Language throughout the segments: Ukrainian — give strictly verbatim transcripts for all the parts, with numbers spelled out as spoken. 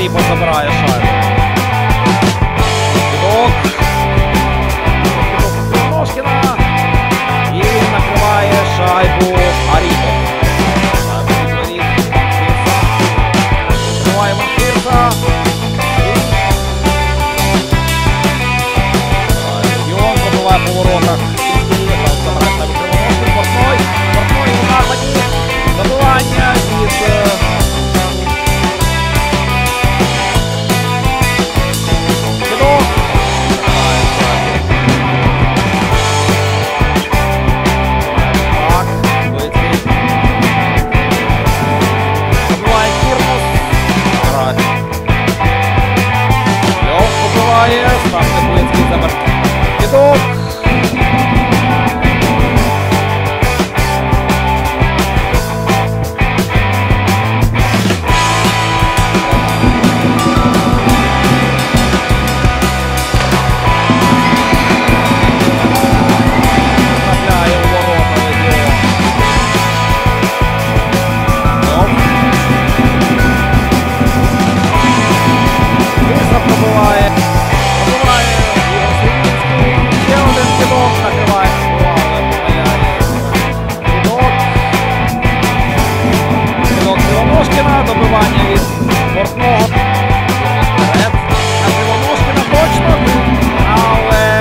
Аріпов забирає шайбу. Кидок. Ножкіна. І він накриває шайбу Аріпов. Шайбу відворіт. Триває Манкірса. Регіон пробиває по воротах. Забирає шайбу Кривоножкін. Портной. Портной у нападі. Забивання від... Добивання від Портного. Вперед. На Кривоножкіна точно. Але...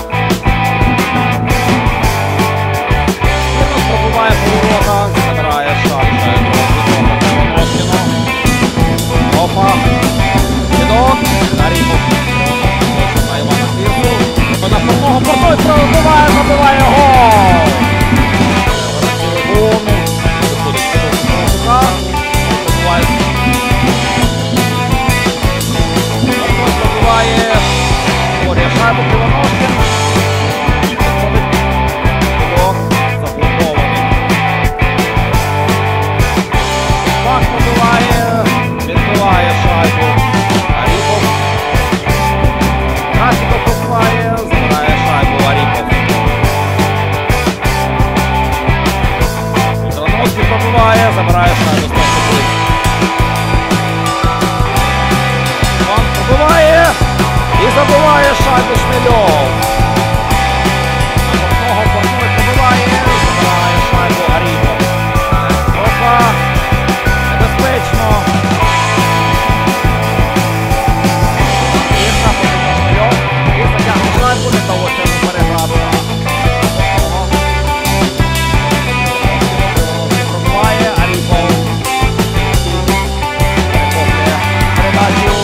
Кривоножкін пробиває по воротах. Забирає шайбу. Кривоножкіну. Опа. Кидок. Аріпов. На Івана Квірку. На Портного. Портной пробиває, забиває гол. Виходить кидок з Портука. Пробиває. Боря шайбу Кривоножкін. Кидок заблокований. Пак пробиває. Відбиває шайбу. Аріпов. Красиков пробиває. Забирає шайбу Аріпов. Кривоножкін пробиває. Забирає шайбу з Портуки. Пробиває і забиває шайбу Шмельов. Портного Портной пробиває, забирає шайбу Аріпов. Опа, небезпечно. І нападає Шмельов. І затягне шайбу, не вдалося йому переграти. Пробиває Аріпов. Перехоплює передачу.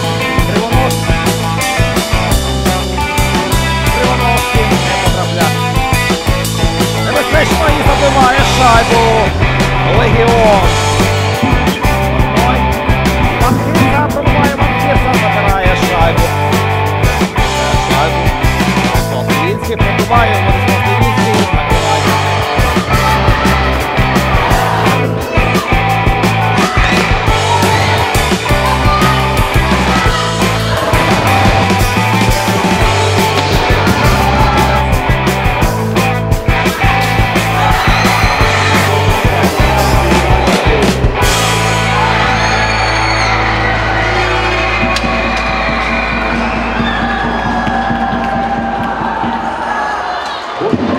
Небезпечно і забиває шайбу Легіон. Манкірса пробиває, Манкірса забирає шайбу. Шайбу. Славський пробиває, Владислав Славський накриває. What?